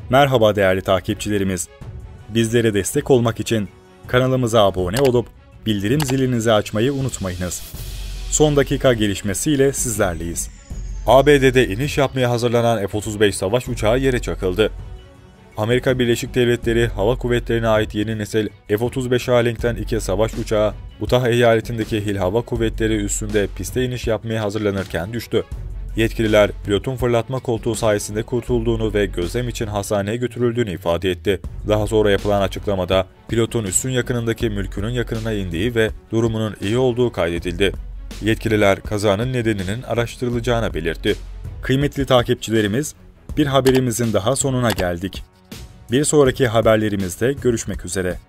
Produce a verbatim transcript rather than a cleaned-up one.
Merhaba değerli takipçilerimiz. Bizlere destek olmak için kanalımıza abone olup bildirim zilinizi açmayı unutmayınız. Son dakika gelişmesiyle sizlerleyiz. A B D'de iniş yapmaya hazırlanan F otuz beş savaş uçağı yere çakıldı. Amerika Birleşik Devletleri Hava Kuvvetleri'ne ait yeni nesil F otuz beş Alen'ten iki savaş uçağı, Utah eyaletindeki Hill Hava Kuvvetleri üssünde piste iniş yapmaya hazırlanırken düştü. Yetkililer, pilotun fırlatma koltuğu sayesinde kurtulduğunu ve gözlem için hastaneye götürüldüğünü ifade etti. Daha sonra yapılan açıklamada, pilotun üssün yakınındaki mülkünün yakınına indiği ve durumunun iyi olduğu kaydedildi. Yetkililer, kazanın nedeninin araştırılacağını belirtti. Kıymetli takipçilerimiz, bir haberimizin daha sonuna geldik. Bir sonraki haberlerimizde görüşmek üzere.